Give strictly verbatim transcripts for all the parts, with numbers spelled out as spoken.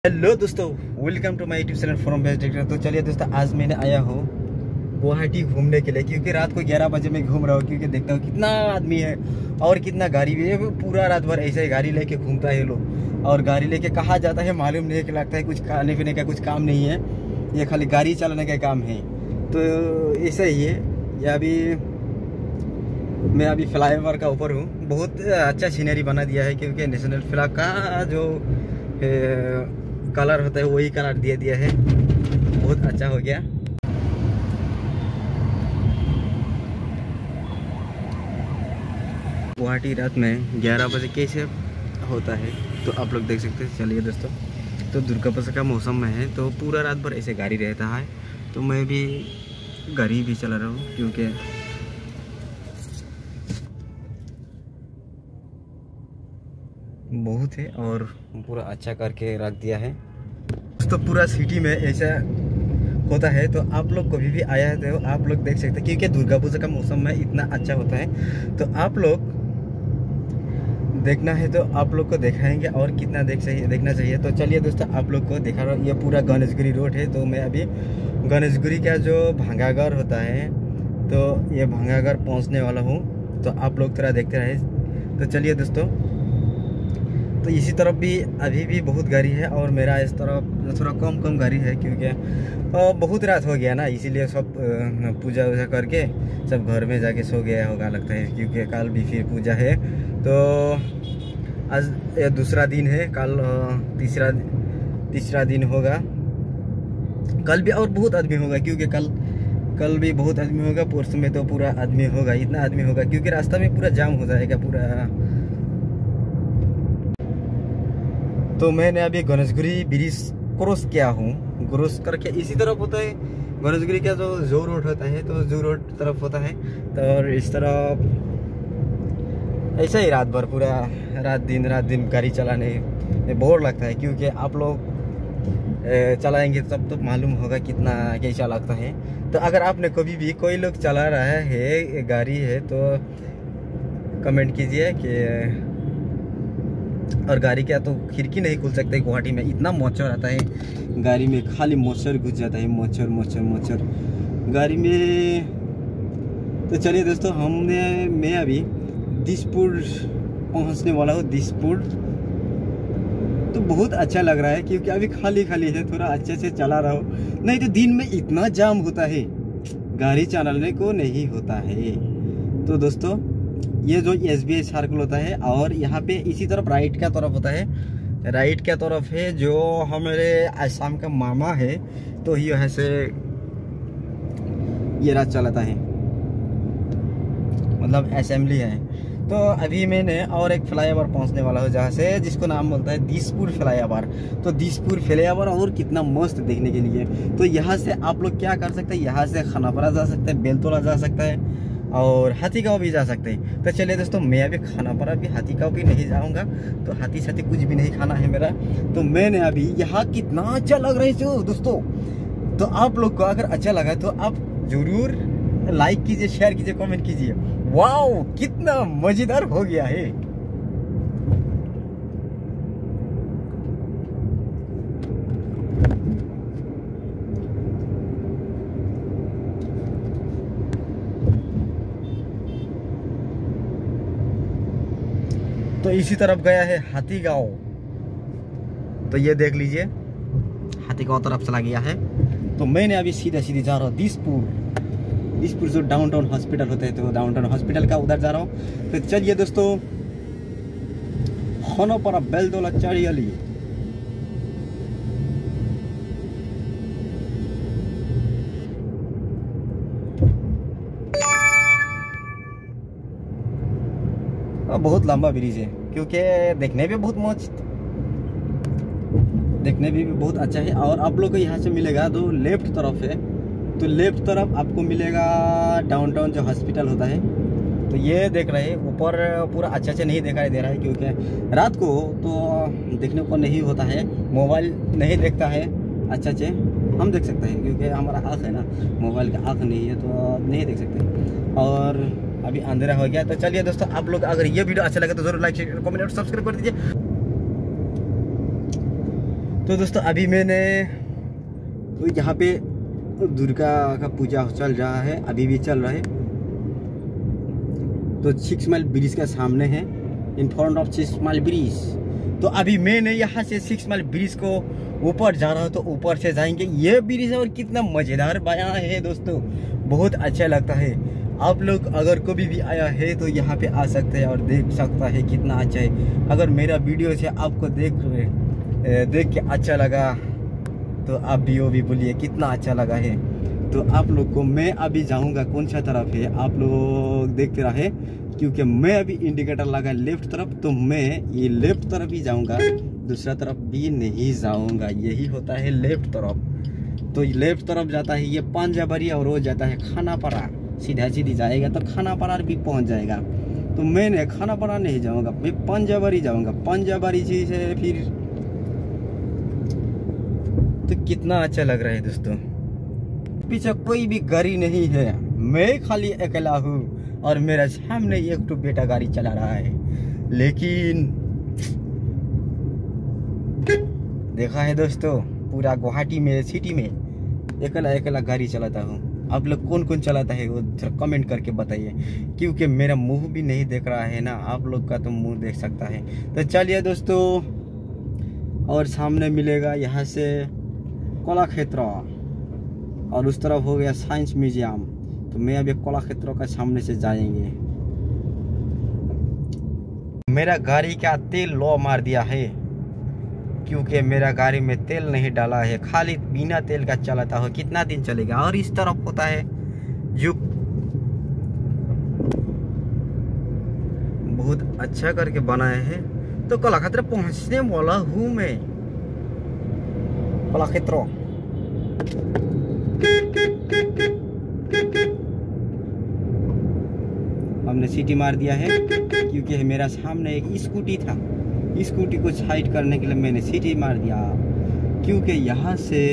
Hello दोस्तों, welcome to my YouTube channel from best director. तो चलिए दोस्तों, आज मैंने आया हूँ गुवाहाटी घूमने के लिए, क्योंकि रात को ग्यारह बजे मैं घूम रहा हूँ। क्योंकि देखता हूँ कितना आदमी है और कितना गाड़ी भी है। पूरा रात भर ऐसे ही गाड़ी लेके घूमता है लोग, और गाड़ी लेके कहाँ जाता है मालूम नहीं, कि लगता है कुछ खाने पीने का कुछ काम नहीं है, ये खाली गाड़ी चलाने का काम है। तो ऐसा ही है। ये अभी मैं अभी फ्लाईओवर का ऊपर हूँ। बहुत अच्छा सीनरी बना दिया है, क्योंकि नेशनल फ्लैग का जो कलर होता है वही कलर दिया दिया है। बहुत अच्छा हो गया। गुवाहाटी रात में ग्यारह बजे कैसे होता है तो आप लोग देख सकते हैं। चलिए दोस्तों, तो दुर्गा पूजा का मौसम में है, तो पूरा रात भर ऐसे गाड़ी रहता है। तो मैं भी गाड़ी भी चला रहा हूँ, क्योंकि बहुत है और पूरा अच्छा करके रख दिया है। तो पूरा सिटी में ऐसा होता है, तो आप लोग कभी भी आया है तो आप लोग देख सकते हैं, क्योंकि दुर्गा पूजा का मौसम में इतना अच्छा होता है। तो आप लोग देखना है तो आप लोग को दिखाएंगे, और कितना देख चाहिए देखना चाहिए। तो चलिए दोस्तों, आप लोग को दिखा रहा हूँ। ये पूरा गणेशगिरी रोड है। तो मैं अभी गणेशगिरी का जो भांगाघर होता है, तो ये भांगाघर पहुँचने वाला हूँ। तो आप लोग थोड़ा देखते रहे। तो चलिए दोस्तों, तो इसी तरफ भी अभी भी बहुत गाड़ी है, और मेरा इस तरफ थोड़ा कम कम गाड़ी है, क्योंकि बहुत रात हो गया ना, इसीलिए सब पूजा वूजा करके सब घर में जाके सो गया होगा लगता है। क्योंकि कल भी फिर पूजा है। तो आज ये दूसरा दिन है, कल तीसरा तीसरा दिन होगा। कल भी और बहुत आदमी होगा, क्योंकि कल कल भी बहुत आदमी होगा। परसों में तो पूरा आदमी होगा, इतना आदमी होगा, क्योंकि रास्ता में पूरा जाम हो जाएगा पूरा। तो मैंने अभी गणेशगिरी ब्रिज क्रॉस किया हूँ। क्रॉस करके इसी तरफ होता है गणेशगिरी का जो जू रोड होता है, तो जू रोड तरफ होता है। तो और इस तरफ ऐसा ही रात भर पूरा रात दिन रात दिन गाड़ी चलाने में बोर लगता है। क्योंकि आप लोग चलाएंगे तब तो मालूम होगा कितना कैसा लगता है। तो अगर आपने कभी भी कोई लोग चला रहा है गाड़ी है तो कमेंट कीजिए कि। और गाड़ी का तो खिड़की नहीं खुल सकते, गुवाहाटी में इतना मच्छर आता है गाड़ी में, खाली मच्छर घुस जाता है। मच्छर मच्छर मच्छर गाड़ी में। तो चलिए दोस्तों, हमने मैं अभी दिसपुर पहुंचने वाला हूँ। दिसपुर तो बहुत अच्छा लग रहा है, क्योंकि अभी खाली खाली है। थोड़ा अच्छे से चला रहा हूँ, नहीं तो दिन में इतना जाम होता है, गाड़ी चलाने को नहीं होता है। तो दोस्तों, ये जो एस बी आई सर्कल होता है, और यहाँ पे इसी तरफ राइट का तरफ होता है। राइट का तरफ है जो हमारे आसाम का मामा है, तो यहाँ से ये रात चलाता है, मतलब असेंबली है। तो अभी मैंने और एक फ्लाईओवर पहुंचने वाला हूँ, जहाँ से जिसको नाम बोलता है दिसपुर फ्लाईओवर। तो दिसपुर फ्लाईओवर और कितना मस्त देखने के लिए। तो यहाँ से आप लोग क्या कर सकते हैं, यहाँ से खानापारा जा सकते हैं, बेलतोला जा सकता है, और हाथीगांव भी जा सकते हैं। तो चलिए दोस्तों, मैं अभी खानापारा भी हाथीगांव भी नहीं जाऊंगा। तो हाथी साथी कुछ भी नहीं खाना है मेरा। तो मैंने अभी यहाँ कितना अच्छा लग रहा है दोस्तों। तो आप लोग को अगर अच्छा लगा तो आप जरूर लाइक कीजिए, शेयर कीजिए, कमेंट कीजिए। वाओ, कितना मजेदार हो गया है। तो इसी तरफ गया है हाथीगांव। तो ये देख लीजिए, हाथीगांव तरफ चला गया है। तो मैंने अभी सीधा सीधे जा रहा हूँ दिसपुर। दिसपुर जो डाउनटाउन हॉस्पिटल होते हैं, तो डाउनटाउन हॉस्पिटल का उधर जा रहा हूँ। तो चलिए दोस्तों, खानापारा बेलतोला चारियाली। बहुत लंबा ब्रिज है, क्योंकि देखने भी बहुत मस्त देखने भी बहुत अच्छा है। और आप लोग को यहाँ से मिलेगा, जो लेफ्ट तरफ है, तो लेफ्ट तरफ आपको मिलेगा डाउनटाउन जो हॉस्पिटल होता है। तो ये देख रहे हैं ऊपर, पूरा अच्छा से नहीं दिखाई दे रहा है, क्योंकि रात को तो देखने को नहीं होता है, मोबाइल नहीं देखता है अच्छा से। हम देख सकते हैं, क्योंकि हमारा आँख है ना, मोबाइल का आँख नहीं है, तो नहीं देख सकते। और अभी अंधेरा हो गया। तो चलिए दोस्तों, आप लोग अगर ये वीडियो अच्छा लगे तो जरूर लाइक शेयर कमेंट और सब्सक्राइब कर दीजिए। तो दोस्तों अभी मैंने तो यहाँ पे दुर्गा का पूजा चल रहा है, अभी भी चल रहा है। तो सिक्स माइल ब्रिज के सामने है, in front of six mile bridge. तो अभी मैंने यहाँ से सिक्स माइल ब्रिज को ऊपर जा रहा हूँ, तो ऊपर से जाएंगे। ये ब्रिज और कितना मज़ेदार बनाया है दोस्तों, बहुत अच्छा लगता है। आप लोग अगर कभी भी आया है तो यहाँ पे आ सकते हैं और देख सकता है कितना अच्छा है। अगर मेरा वीडियो से आपको देख देख के अच्छा लगा तो आप भी वो भी बोलिए कितना अच्छा लगा है। तो आप लोग को मैं अभी जाऊंगा कौन सा तरफ है, आप लोग देखते रहे, क्योंकि मैं अभी इंडिकेटर लगा लेफ्ट तरफ, तो मैं ये लेफ्ट तरफ ही जाऊंगा, दूसरा तरफ भी नहीं जाऊंगा। यही होता है लेफ्ट तरफ। तो लेफ्ट तरफ जाता है ये पंजाबरी और वो जाता है खानापारा। सीधा सीधी जाएगा तो खानापारा भी पहुंच जाएगा। तो मैंने खानापारा नहीं जाऊंगा, मैं पंजाबरी जाऊंगा। पंजाबरी से फिर तो कितना अच्छा लग रहा है दोस्तों। पीछे कोई भी गाड़ी नहीं है, मैं खाली अकेला हूँ और मेरा सामने एक तो बेटा गाड़ी चला रहा है। लेकिन देखा है दोस्तों, पूरा गुवाहाटी में सिटी में अकेला अकेला गाड़ी चलाता हूँ। आप लोग कौन कौन चलाता है वो जरा कमेंट करके बताइए, क्योंकि मेरा मुंह भी नहीं देख रहा है ना, आप लोग का तो मुंह देख सकता है। तो चलिए दोस्तों, और सामने मिलेगा यहाँ से कलाक्षेत्र और उस तरफ हो गया साइंस म्यूजियम। तो मैं अभी कलाक्षेत्र का सामने से जाएंगे। मेरा गाड़ी का तेल लो मार दिया है, क्योंकि मेरा गाड़ी में तेल नहीं डाला है, खाली बिना तेल का चलाता हो, कितना दिन चलेगा। और इस तरफ होता है जो बहुत अच्छा करके बनाया है। तो कलाक्षेत्र पहुंचने वाला हूँ मैं। कलाक्षेत्र हमने सीटी मार दिया है, क्योंकि मेरा सामने एक स्कूटी था, स्कूटी को साइड करने के लिए मैंने सीटी मार दिया। क्योंकि यहाँ से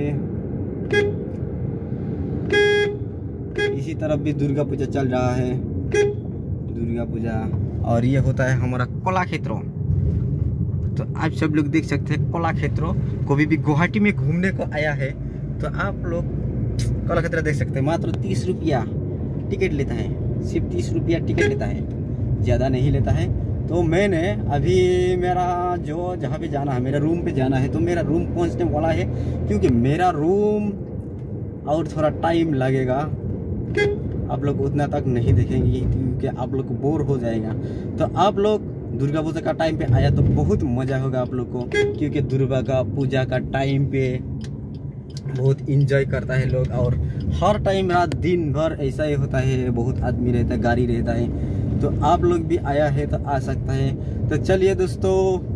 इसी तरफ भी दुर्गा पूजा चल रहा है, दुर्गा पूजा। और ये होता है हमारा कलाक्षेत्र। तो आप सब लोग देख सकते हैं कलाक्षेत्र। कभी भी गुवाहाटी में घूमने को आया है तो आप लोग कलाक्षेत्र देख सकते हैं। मात्र तीस रुपया टिकट लेता है, सिर्फ तीस रुपया टिकट लेता है, ज़्यादा नहीं लेता है। तो मैंने अभी मेरा जो जहाँ पे जाना है, मेरा रूम पे जाना है, तो मेरा रूम पहुँचने वाला है, क्योंकि मेरा रूम और थोड़ा टाइम लगेगा। आप लोग उतना तक नहीं देखेंगे क्योंकि आप लोग बोर हो जाएगा। तो आप लोग दुर्गा पूजा का टाइम पे आया तो बहुत मज़ा होगा आप लोग को, क्योंकि दुर्गा का पूजा का टाइम पे बहुत इंजॉय करता है लोग। और हर टाइम रात दिन भर ऐसा ही होता है, बहुत आदमी रहता है, गाड़ी रहता है। तो आप लोग भी आया है तो आ सकता है। तो चलिए दोस्तों,